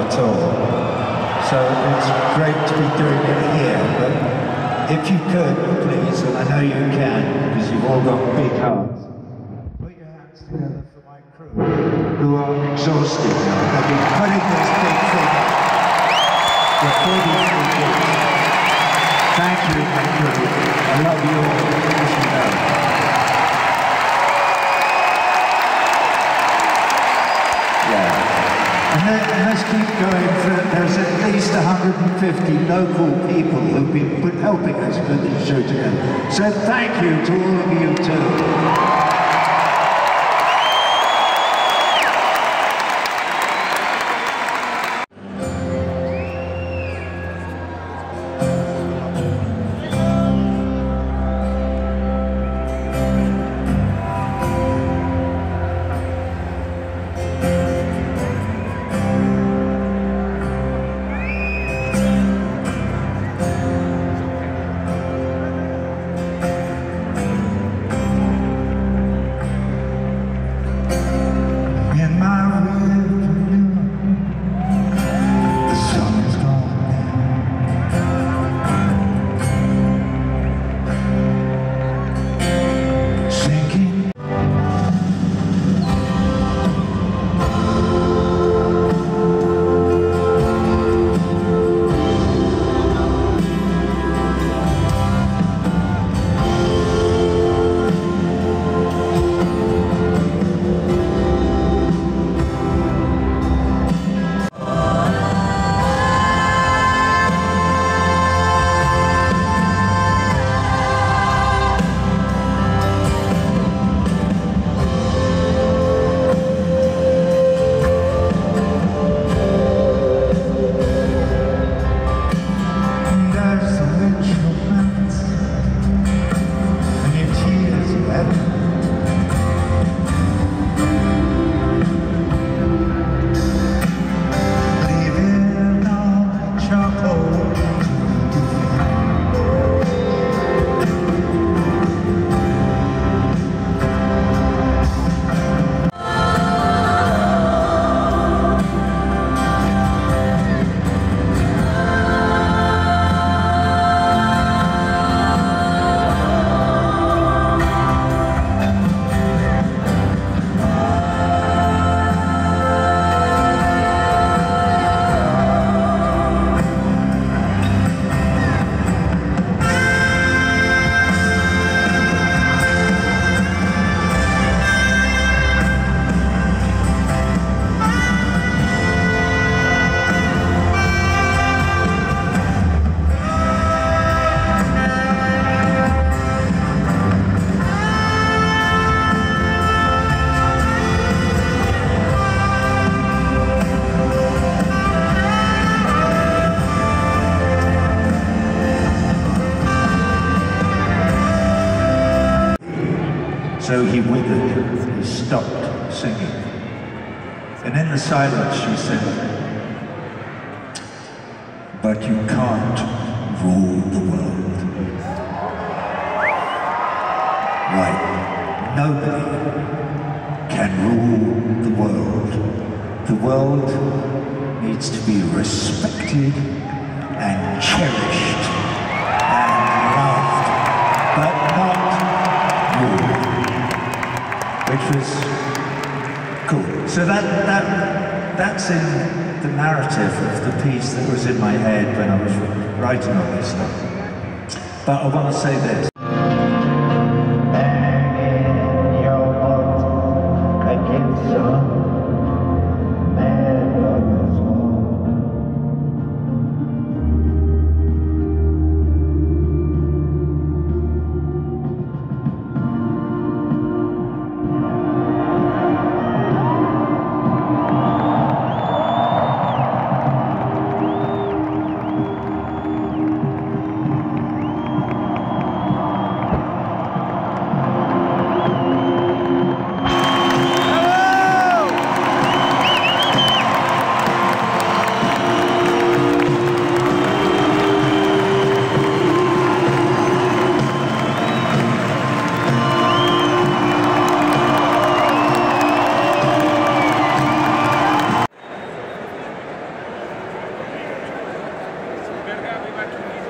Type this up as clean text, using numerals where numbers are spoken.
at all. So it's great to be doing it here. But if you could, please, and I know you can, because you've all got big hearts, put your hands together for my crew, who are exhausted now. They've been putting this big thing for 43 years. Thank you, my crew. I love you all, as you know. And let's keep going. There's at least 150 local people who've been helping us put this show together. So thank you to all of you too. So he withered, he stopped singing. And in the silence she said, "But you can't rule the world." Right, nobody can rule the world. The world needs to be respected and cherished and loved, but not ruled. Which was cool. So that's in the narrative of the piece that was in my head when I was writing all this stuff. But I want to say this. back in